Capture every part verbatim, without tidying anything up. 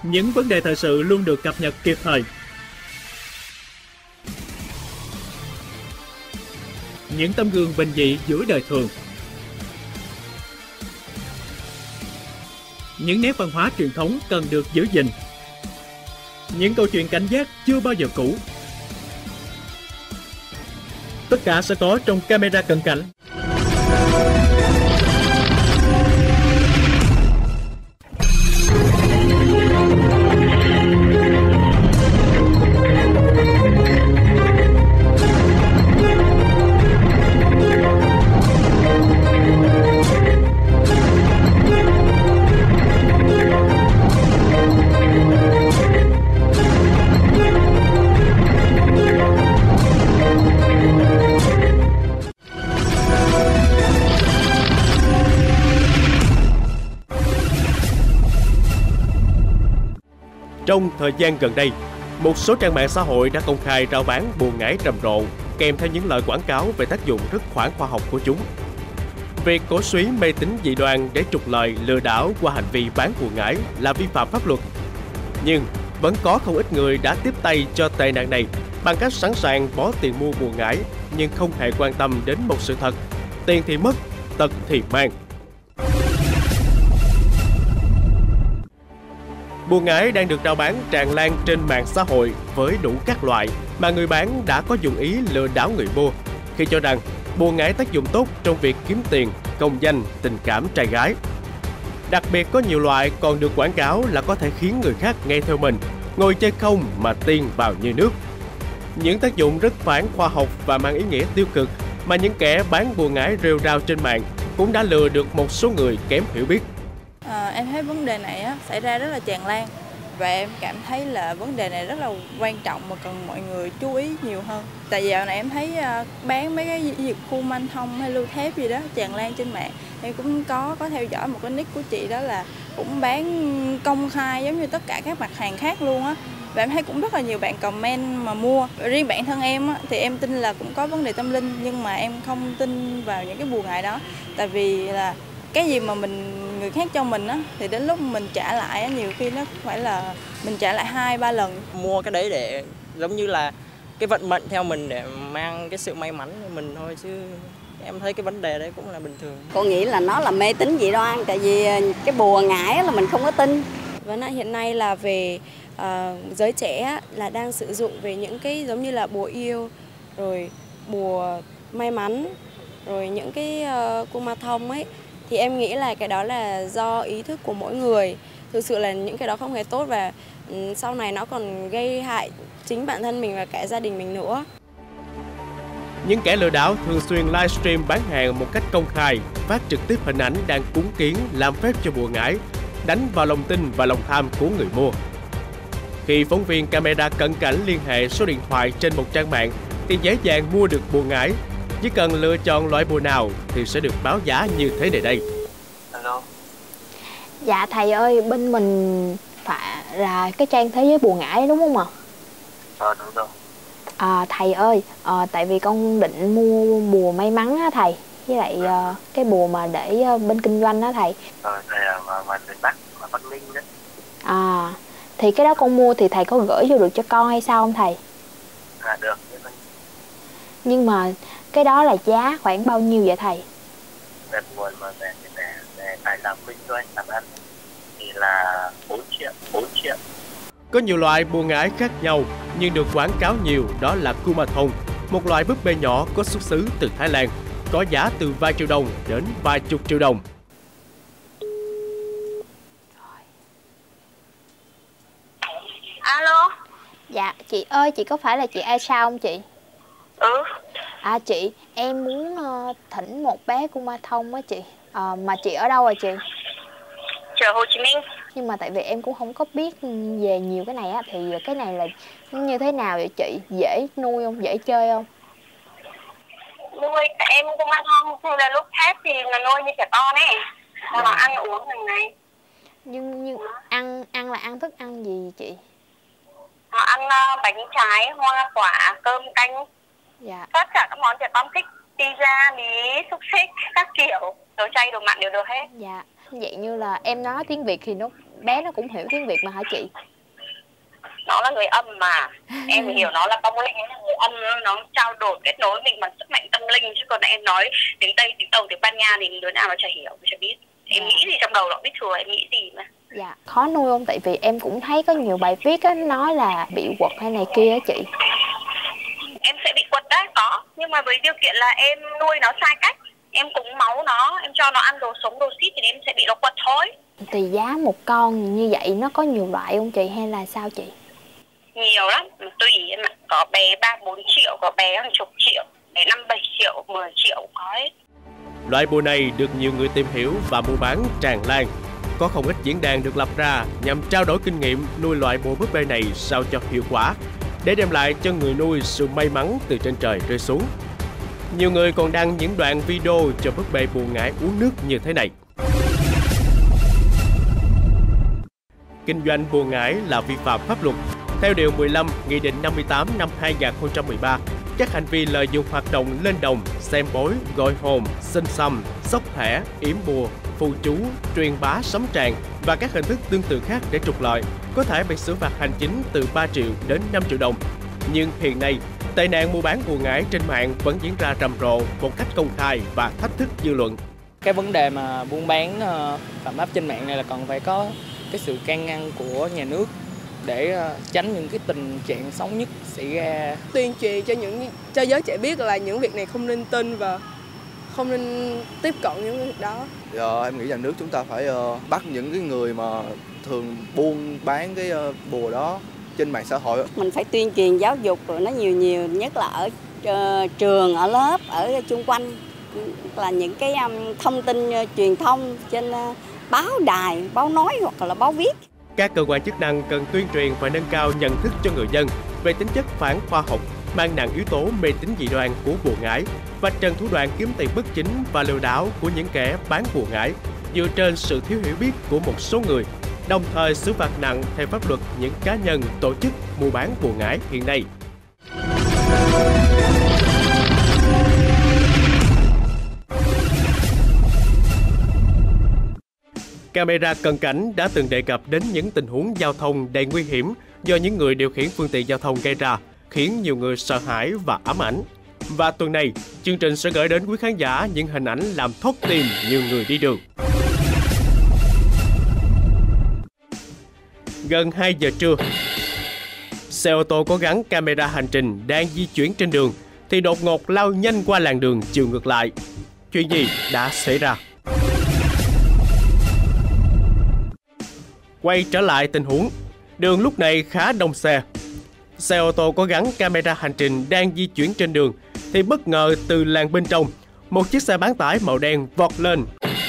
Những vấn đề thời sự luôn được cập nhật kịp thời. Những tấm gương bình dị giữa đời thường. Những nét văn hóa truyền thống cần được giữ gìn. Những câu chuyện cảnh giác chưa bao giờ cũ. Tất cả sẽ có trong camera cận cảnh. Trong thời gian gần đây, một số trang mạng xã hội đã công khai rao bán bùa ngải rầm rộ, kèm theo những lời quảng cáo về tác dụng rất khoản khoa học của chúng. Việc cổ suý mê tín dị đoan để trục lợi lừa đảo qua hành vi bán bùa ngải là vi phạm pháp luật. Nhưng vẫn có không ít người đã tiếp tay cho tệ nạn này bằng cách sẵn sàng bỏ tiền mua bùa ngải nhưng không hề quan tâm đến một sự thật: tiền thì mất, tật thì mang. Bùa ngải đang được rao bán tràn lan trên mạng xã hội với đủ các loại mà người bán đã có dụng ý lừa đảo người mua, khi cho rằng bùa ngải tác dụng tốt trong việc kiếm tiền, công danh, tình cảm trai gái. Đặc biệt có nhiều loại còn được quảng cáo là có thể khiến người khác nghe theo mình, ngồi chơi không mà tiền vào như nước. Những tác dụng rất phản khoa học và mang ý nghĩa tiêu cực mà những kẻ bán bùa ngải rêu rao trên mạng cũng đã lừa được một số người kém hiểu biết. À, em thấy vấn đề này á, xảy ra rất là tràn lan và em cảm thấy là vấn đề này rất là quan trọng và cần mọi người chú ý nhiều hơn. Tại vì dạo này em thấy uh, bán mấy cái dịch khu manh thông hay lưu thép gì đó tràn lan trên mạng. Em cũng có có theo dõi một cái nick của chị đó là cũng bán công khai giống như tất cả các mặt hàng khác luôn á. Và em thấy cũng rất là nhiều bạn comment mà mua. Riêng bản thân em á, thì em tin là cũng có vấn đề tâm linh, nhưng mà em không tin vào những cái bùa ngải đó. Tại vì là cái gì mà mình người khác cho mình á thì đến lúc mình trả lại á, nhiều khi nó phải là mình trả lại hai ba lần. Mua cái đấy để giống như là cái vận mệnh theo mình để mang cái sự may mắn cho mình thôi, chứ em thấy cái vấn đề đấy cũng là bình thường. Cô nghĩ là nó là mê tín dị đoan, tại vì cái bùa ngải là mình không có tin. Vấn nạn hiện nay là về uh, giới trẻ là đang sử dụng về những cái giống như là bùa yêu, rồi bùa may mắn, rồi những cái uh, cung ma thông ấy. Thì em nghĩ là cái đó là do ý thức của mỗi người. Thực sự là những cái đó không hề tốt và um, sau này nó còn gây hại chính bản thân mình và cả gia đình mình nữa. Những kẻ lừa đảo thường xuyên livestream bán hàng một cách công khai, phát trực tiếp hình ảnh đang cúng kiến làm phép cho bùa ngải, đánh vào lòng tin và lòng tham của người mua. Khi phóng viên camera cận cảnh liên hệ số điện thoại trên một trang mạng thì dễ dàng mua được bùa ngải. Chỉ cần lựa chọn loại bùa nào thì sẽ được báo giá như thế này đây. Alo. Dạ thầy ơi, bên mình phải là cái trang thế giới bùa ngải đúng không ạ? Ờ đúng rồi. À, thầy ơi, à, tại vì con định mua bùa may mắn á thầy, với lại à, cái bùa mà để à, bên kinh doanh á thầy. Ờ thầy là mà, mà miền Bắc, mà Bắc Ninh đấy. À, thì cái đó con mua thì thầy có gửi vô được cho con hay sao không thầy? À được. Nhưng mà cái đó là giá khoảng bao nhiêu vậy thầy? Về nguồn mà về để, để tài làm kinh doanh làm ăn thì là bốn triệu, bốn triệu. Có nhiều loại bùa ngải khác nhau nhưng được quảng cáo nhiều đó là Kumathon, một loại búp bê nhỏ có xuất xứ từ Thái Lan, có giá từ vài triệu đồng đến vài chục triệu đồng. Alo. Dạ, chị ơi, chị có phải là chị Aisha không chị? Ừ. À chị, em muốn uh, thỉnh một bé Kumathon á chị. Uh, mà chị ở đâu rồi chị? Chợ Hồ Chí Minh. Nhưng mà tại vì em cũng không có biết về nhiều cái này á, thì cái này là như thế nào vậy chị? Dễ nuôi không? Dễ chơi không? Nuôi em Kumathon thì là lúc khác thì là nuôi như trẻ con ấy. Là dạ. Ăn uống hàng ngày. Nhưng nhưng ăn ăn là ăn thức ăn gì chị? Họ ăn uh, bánh trái, hoa quả, cơm canh. Dạ. Tất cả các món trẻ con thích, pizza, mì, xúc xích, các kiểu, đồ chay, đồ mặn đều được hết. Dạ. Vậy như là em nói tiếng Việt thì nó bé nó cũng hiểu tiếng Việt mà hả chị? Nó là người âm mà, em hiểu nó là vong linh, nó là người âm, nó trao đổi kết nối mình bằng sức mạnh tâm linh, chứ còn em nói tiếng Tây, tiếng Tàu, tiếng Ban Nha thì đứa nào nó chả hiểu, chả biết. Em dạ. nghĩ gì trong đầu nó biết thừa, em nghĩ gì mà. Dạ, khó nuôi không? Tại vì em cũng thấy có nhiều bài viết á, nói là bị quật hay này kia á chị. Em sẽ bị quật đấy, có, nhưng mà với điều kiện là em nuôi nó sai cách. Em cúng máu nó, em cho nó ăn đồ sống, đồ xít thì em sẽ bị nó quật thôi. Thì giá một con như vậy nó có nhiều loại không chị hay là sao chị? Nhiều lắm, tùy, có bé ba bốn triệu, có bé hàng chục triệu, bé năm bảy triệu, mười triệu cũng có hết. Loại bùa này được nhiều người tìm hiểu và mua bán tràn lan. Có không ít diễn đàn được lập ra nhằm trao đổi kinh nghiệm nuôi loại bùa búp bê này sao cho hiệu quả, để đem lại cho người nuôi sự may mắn từ trên trời rơi xuống. Nhiều người còn đăng những đoạn video cho búp bê bùa ngải uống nước như thế này. Kinh doanh bùa ngải là vi phạm pháp luật. Theo Điều mười lăm Nghị định năm mươi tám năm hai nghìn không trăm mười ba, các hành vi lợi dụng hoạt động lên đồng, xem bói, gọi hồn, xin xăm, xốc thẻ, yểm bùa, phù chú, truyền bá sấm tràng và các hình thức tương tự khác để trục lợi có thể bị xử phạt hành chính từ ba triệu đến năm triệu đồng. Nhưng hiện nay, tệ nạn mua bán bùa ngải trên mạng vẫn diễn ra rầm rộ một cách công khai và thách thức dư luận. Cái vấn đề mà buôn bán phạm pháp trên mạng này là còn phải có cái sự can ngăn của nhà nước để tránh những cái tình trạng xấu nhất xảy ra. Tuyên truyền cho những cho giới trẻ biết là những việc này không nên tin và không nên tiếp cận những việc đó. Giờ em nghĩ nhà nước chúng ta phải uh, bắt những cái người mà thường buôn bán cái uh, bùa đó trên mạng xã hội. Mình phải tuyên truyền giáo dục rồi nó nhiều nhiều, nhất là ở uh, trường, ở lớp, ở chung quanh, là những cái um, thông tin uh, truyền thông trên uh, báo đài, báo nói hoặc là báo viết. Các cơ quan chức năng cần tuyên truyền và nâng cao nhận thức cho người dân về tính chất phản khoa học, mang nặng yếu tố mê tín dị đoan của bùa ngải và trần thủ đoạn kiếm tiền bất chính và lừa đảo của những kẻ bán bùa ngải dựa trên sự thiếu hiểu biết của một số người, đồng thời xử phạt nặng theo pháp luật những cá nhân, tổ chức mua bán bùa ngải hiện nay. Camera cận cảnh đã từng đề cập đến những tình huống giao thông đầy nguy hiểm do những người điều khiển phương tiện giao thông gây ra, khiến nhiều người sợ hãi và ám ảnh. Và tuần này, chương trình sẽ gửi đến quý khán giả những hình ảnh làm thót tim nhiều người đi đường. Gần hai giờ trưa, xe ô tô có gắn camera hành trình đang di chuyển trên đường thì đột ngột lao nhanh qua làn đường chiều ngược lại. Chuyện gì đã xảy ra? Quay trở lại tình huống, đường lúc này khá đông xe. Xe ô tô có gắn camera hành trình đang di chuyển trên đường thì bất ngờ từ làn bên trong, một chiếc xe bán tải màu đen vọt lên,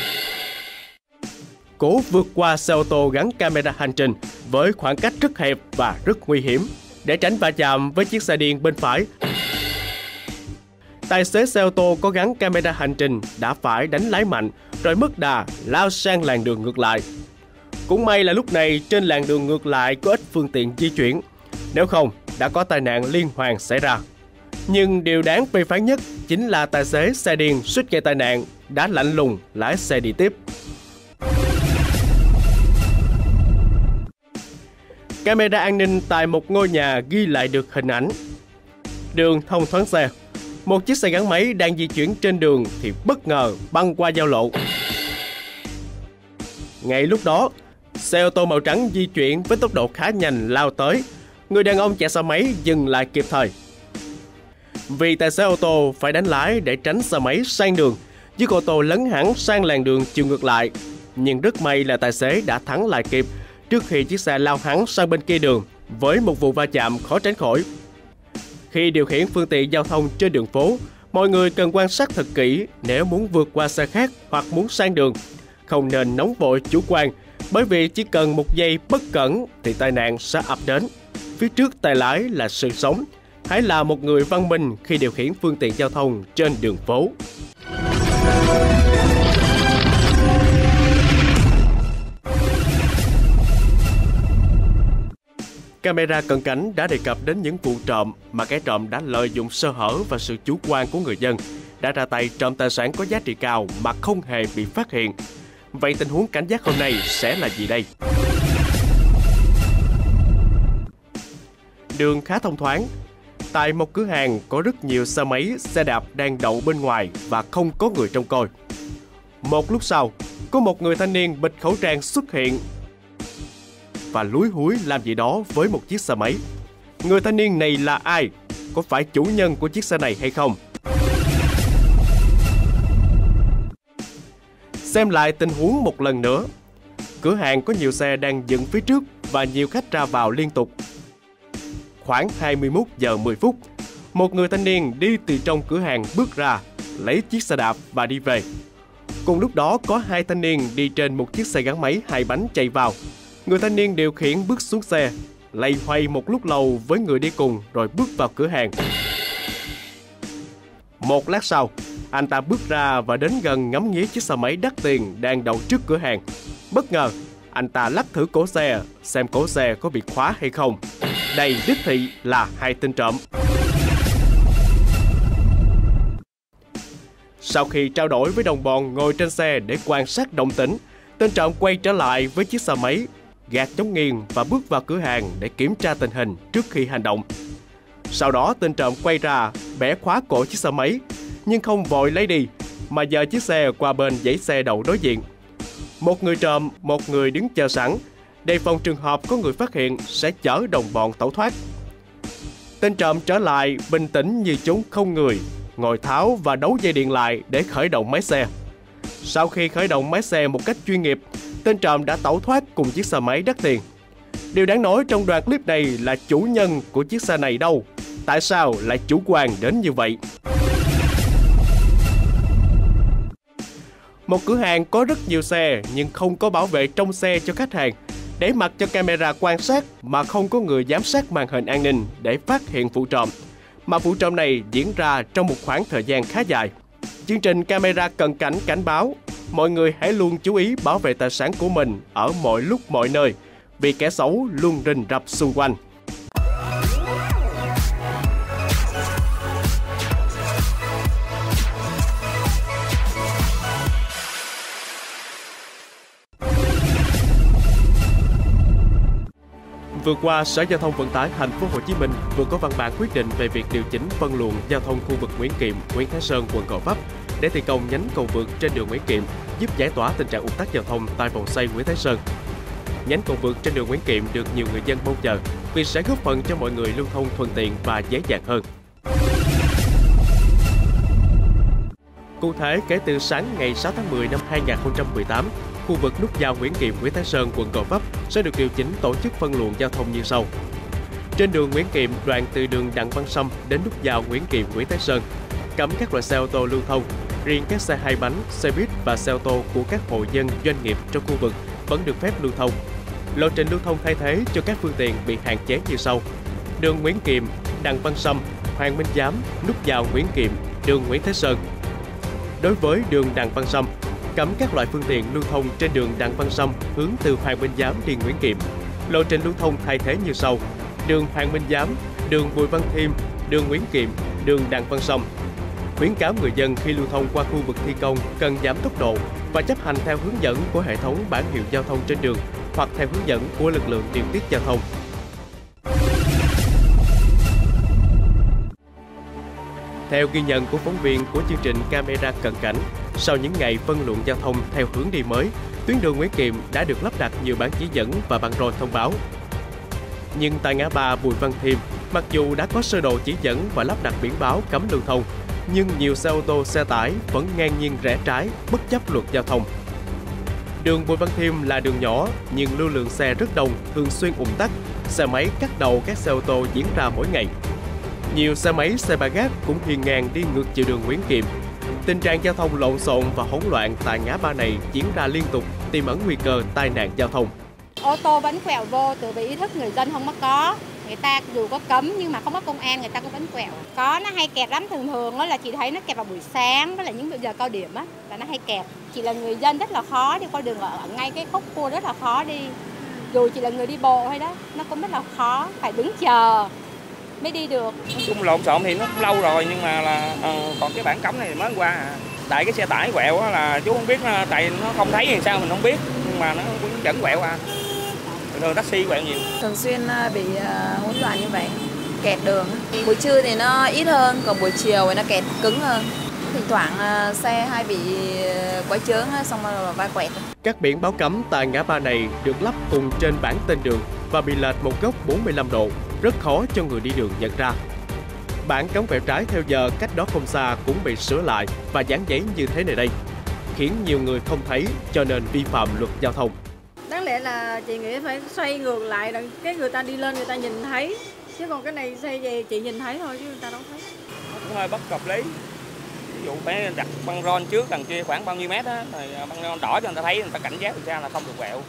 cố vượt qua xe ô tô gắn camera hành trình với khoảng cách rất hẹp và rất nguy hiểm. Để tránh va chạm với chiếc xe điên bên phải, tài xế xe ô tô có gắn camera hành trình đã phải đánh lái mạnh rồi mất đà lao sang làn đường ngược lại. Cũng may là lúc này trên làn đường ngược lại có ít phương tiện di chuyển, nếu không đã có tai nạn liên hoàn xảy ra. Nhưng điều đáng phê phán nhất chính là tài xế xe điên suýt gây tai nạn đã lạnh lùng lái xe đi tiếp. Camera an ninh tại một ngôi nhà ghi lại được hình ảnh. Đường thông thoáng xe, một chiếc xe gắn máy đang di chuyển trên đường thì bất ngờ băng qua giao lộ. Ngay lúc đó, xe ô tô màu trắng di chuyển với tốc độ khá nhanh lao tới. Người đàn ông chạy xe máy dừng lại kịp thời. Vì tài xế ô tô phải đánh lái để tránh xe máy sang đường, chiếc ô tô lấn hẳn sang làn đường chiều ngược lại. Nhưng rất may là tài xế đã thắng lại kịp trước khi chiếc xe lao hẳn sang bên kia đường với một vụ va chạm khó tránh khỏi. Khi điều khiển phương tiện giao thông trên đường phố, mọi người cần quan sát thật kỹ nếu muốn vượt qua xe khác hoặc muốn sang đường. Không nên nóng vội chủ quan, bởi vì chỉ cần một giây bất cẩn thì tai nạn sẽ ập đến. Phía trước tay lái là sự sống. Hãy là một người văn minh khi điều khiển phương tiện giao thông trên đường phố. Camera cận cảnh đã đề cập đến những vụ trộm mà kẻ trộm đã lợi dụng sơ hở và sự chủ quan của người dân, đã ra tay trộm tài sản có giá trị cao mà không hề bị phát hiện. Vậy tình huống cảnh giác hôm nay sẽ là gì đây? đường khá thông thoáng. Tại một cửa hàng có rất nhiều xe máy, xe đạp đang đậu bên ngoài và không có người trông coi. Một lúc sau, có một người thanh niên bịt khẩu trang xuất hiện và lúi húi làm gì đó với một chiếc xe máy. Người thanh niên này là ai? Có phải chủ nhân của chiếc xe này hay không? Xem lại tình huống một lần nữa. Cửa hàng có nhiều xe đang dựng phía trước và nhiều khách ra vào liên tục. Khoảng hai mươi mốt giờ mười phút, một người thanh niên đi từ trong cửa hàng bước ra, lấy chiếc xe đạp và đi về. Cùng lúc đó có hai thanh niên đi trên một chiếc xe gắn máy hai bánh chạy vào. Người thanh niên điều khiển bước xuống xe, lay hoay một lúc lâu với người đi cùng rồi bước vào cửa hàng. Một lát sau, anh ta bước ra và đến gần ngắm nghía chiếc xe máy đắt tiền đang đậu trước cửa hàng. Bất ngờ, anh ta lắc thử cổ xe, xem cổ xe có bị khóa hay không. Đây đích thị là hai tên trộm. Sau khi trao đổi với đồng bọn ngồi trên xe để quan sát động tĩnh, tên trộm quay trở lại với chiếc xe máy, gạt chống nghiêng và bước vào cửa hàng để kiểm tra tình hình trước khi hành động. Sau đó tên trộm quay ra, bẻ khóa cổ chiếc xe máy, nhưng không vội lấy đi, mà dời chiếc xe qua bên dãy xe đậu đối diện. Một người trộm, một người đứng chờ sẵn, đề phòng trường hợp có người phát hiện sẽ chở đồng bọn tẩu thoát. Tên trộm trở lại bình tĩnh như chúng không người, ngồi tháo và đấu dây điện lại để khởi động máy xe. Sau khi khởi động máy xe một cách chuyên nghiệp, tên trộm đã tẩu thoát cùng chiếc xe máy đắt tiền. Điều đáng nói trong đoạn clip này là chủ nhân của chiếc xe này đâu? Tại sao lại chủ quan đến như vậy? Một cửa hàng có rất nhiều xe nhưng không có bảo vệ trong xe cho khách hàng, để mặc cho camera quan sát mà không có người giám sát màn hình an ninh để phát hiện vụ trộm. Mà vụ trộm này diễn ra trong một khoảng thời gian khá dài. Chương trình camera cận cảnh cảnh báo mọi người hãy luôn chú ý bảo vệ tài sản của mình ở mọi lúc mọi nơi, vì kẻ xấu luôn rình rập xung quanh. Vừa qua, Sở Giao thông Vận tải Thành phố Hồ Chí Minh vừa có văn bản quyết định về việc điều chỉnh phân luồng giao thông khu vực Nguyễn Kiệm, Nguyễn Thái Sơn, quận Gò Vấp để thi công nhánh cầu vượt trên đường Nguyễn Kiệm, giúp giải tỏa tình trạng ùn tắc giao thông tại vòng xoay Nguyễn Thái Sơn. Nhánh cầu vượt trên đường Nguyễn Kiệm được nhiều người dân mong chờ vì sẽ góp phần cho mọi người lưu thông thuận tiện và dễ dàng hơn. Cụ thể, kể từ sáng ngày sáu tháng mười năm hai nghìn không trăm mười tám, khu vực nút giao Nguyễn Kiệm, Nguyễn Thái Sơn, quận Gò Vấp sẽ được điều chỉnh tổ chức phân luồng giao thông như sau. Trên đường Nguyễn Kiệm, đoạn từ đường Đặng Văn Sâm đến nút giao Nguyễn Kiệm, Nguyễn Thái Sơn, cấm các loại xe ô tô lưu thông. Riêng các xe hai bánh, xe buýt và xe ô tô của các hộ dân, doanh nghiệp trong khu vực vẫn được phép lưu thông. Lộ trình lưu thông thay thế cho các phương tiện bị hạn chế như sau: đường Nguyễn Kiệm, Đặng Văn Sâm, Hoàng Minh Giám, nút giao Nguyễn Kiệm, đường Nguyễn Thái Sơn. Đối với đường Đặng Văn Sâm, cấm các loại phương tiện lưu thông trên đường Đặng Văn Sâm hướng từ Hoàng Minh Giám đi Nguyễn Kiệm. Lộ trình lưu thông thay thế như sau: đường Hoàng Minh Giám, đường Bùi Văn Thiêm, đường Nguyễn Kiệm, đường Đặng Văn Sâm. Khuyến cáo người dân khi lưu thông qua khu vực thi công cần giảm tốc độ và chấp hành theo hướng dẫn của hệ thống bảng hiệu giao thông trên đường hoặc theo hướng dẫn của lực lượng điều tiết giao thông. Theo ghi nhận của phóng viên của chương trình Camera Cận Cảnh, sau những ngày phân luồng giao thông theo hướng đi mới, tuyến đường Nguyễn Kiệm đã được lắp đặt nhiều bảng chỉ dẫn và băng rôn thông báo. Nhưng tại ngã ba Bùi Văn Thiêm, mặc dù đã có sơ đồ chỉ dẫn và lắp đặt biển báo cấm lưu thông, nhưng nhiều xe ô tô, xe tải vẫn ngang nhiên rẽ trái bất chấp luật giao thông. Đường Bùi Văn Thiêm là đường nhỏ nhưng lưu lượng xe rất đông, thường xuyên ùn tắc, xe máy cắt đầu các xe ô tô diễn ra mỗi ngày. Nhiều xe máy, xe ba gác cũng hiền ngang đi ngược chiều đường Nguyễn Kiệm. Tình trạng giao thông lộn xộn và hỗn loạn tại ngã ba này diễn ra liên tục, tiềm ẩn nguy cơ tai nạn giao thông. Ô tô vẫn quẹo vô từ vì ý thức người dân không có. Người ta dù có cấm nhưng mà không có công an, người ta cũng vẫn quẹo. Có, nó hay kẹt lắm, thường thường là chị thấy nó kẹt vào buổi sáng với là những giờ cao điểm á, là nó hay kẹt. Chỉ là người dân rất là khó đi qua đường ở ngay cái khúc cua, rất là khó đi. Dù chỉ là người đi bộ thôi đó, nó cũng rất là khó, phải đứng chờ mới đi được. Nói chung lộn xộn thì nó cũng lâu rồi, nhưng mà là uh, còn cái bảng cấm này mới qua à. Tại cái xe tải quẹo á là chú không biết, tại nó không thấy thì sao mình không biết, nhưng mà nó vẫn quẹo à. Thường taxi quẹo nhiều. Thường xuyên bị hỗn loạn như vậy. kẹt đường. Buổi trưa thì nó ít hơn, còn buổi chiều thì nó kẹt cứng hơn. Thỉnh thoảng xe hay bị quấy chướng xong rồi va quẹt. Các biển báo cấm tại ngã ba này được lắp cùng trên bảng tên đường và bị lệch một góc bốn mươi lăm độ, rất khó cho người đi đường nhận ra. Bảng cấm quẹo trái theo giờ cách đó không xa cũng bị sửa lại và dán giấy như thế này đây, khiến nhiều người không thấy cho nên vi phạm luật giao thông. Đáng lẽ là chị nghĩ phải xoay ngược lại, cái người ta đi lên người ta nhìn thấy, chứ còn cái này xoay về chị nhìn thấy thôi chứ người ta đâu thấy. Nó cũng hơi bất hợp lý. Ví dụ phải đặt băng rôn trước đằng kia khoảng bao nhiêu mét á, rồi băng rôn đỏ cho người ta thấy, người ta cảnh giác ra là không được quẹo.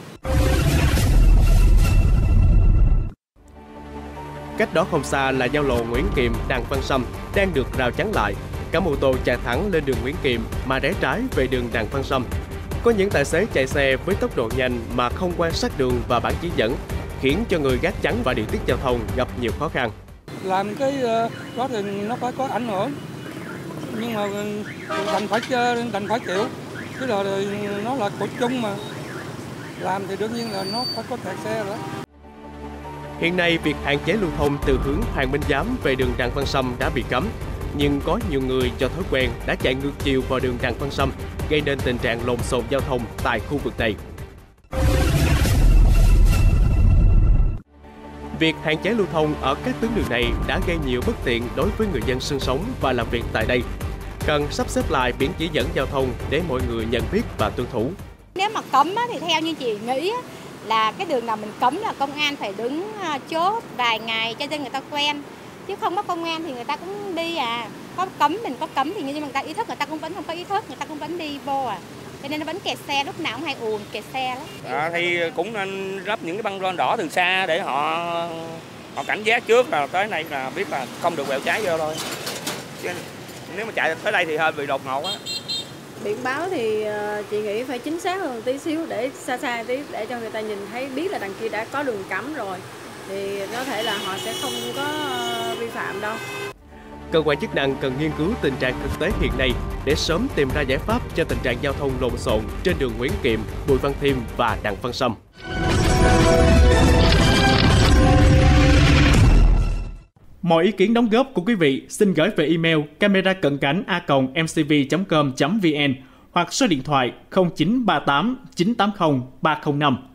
Cách đó không xa là giao lộ Nguyễn Kiệm, Đặng Văn Sâm đang được rào chắn lại. Cả mô tô chạy thẳng lên đường Nguyễn Kiệm mà rẽ trái về đường Đặng Văn Sâm. Có những tài xế chạy xe với tốc độ nhanh mà không quan sát đường và bảng chỉ dẫn, khiến cho người gác chắn và điều tiết giao thông gặp nhiều khó khăn. Làm cái đó thì nó phải có ảnh hưởng, nhưng mà đành phải đành phải chịu. Cái là nó là của chung mà, làm thì đương nhiên là nó phải có kẹt xe rồi. Hiện nay, việc hạn chế lưu thông từ hướng Hoàng Minh Giám về đường Đặng Văn Sâm đã bị cấm, nhưng có nhiều người do thói quen đã chạy ngược chiều vào đường Đặng Văn Sâm, gây nên tình trạng lộn xộn giao thông tại khu vực này. Việc hạn chế lưu thông ở các tuyến đường này đã gây nhiều bất tiện đối với người dân sinh sống và làm việc tại đây. Cần sắp xếp lại biển chỉ dẫn giao thông để mọi người nhận biết và tuân thủ. Nếu mà cấm thì theo như chị nghĩ là cái đường nào mình cấm là công an phải đứng chốt vài ngày cho dân người ta quen, chứ không có công an thì người ta cũng đi à. Có cấm mình có cấm thì nhưng mà người ta ý thức, người ta cũng vẫn không có ý thức, người ta cũng vẫn đi vô à. Cho nên nó vẫn kẹt xe, lúc nào cũng hay ùn kẹt xe lắm. À, thì cũng nên lắp những cái băng rôn đỏ từ xa để họ họ cảnh giác trước, là tới này là biết là không được quẹo trái vô thôi. Chứ nếu mà chạy tới đây thì hơi bị đột ngột á. Biển báo thì chị nghĩ phải chính xác hơn tí xíu, để xa xa tí để cho người ta nhìn thấy biết là đằng kia đã có đường cấm rồi, thì có thể là họ sẽ không có vi phạm đâu. Cơ quan chức năng cần nghiên cứu tình trạng thực tế hiện nay để sớm tìm ra giải pháp cho tình trạng giao thông lộn xộn trên đường Nguyễn Kiệm, Bùi Văn Thiêm và Đặng Văn Sâm. Mọi ý kiến đóng góp của quý vị xin gửi về email camera cận cảnh a còng m c v chấm com chấm v n hoặc số điện thoại không chín ba tám chín tám không ba không năm.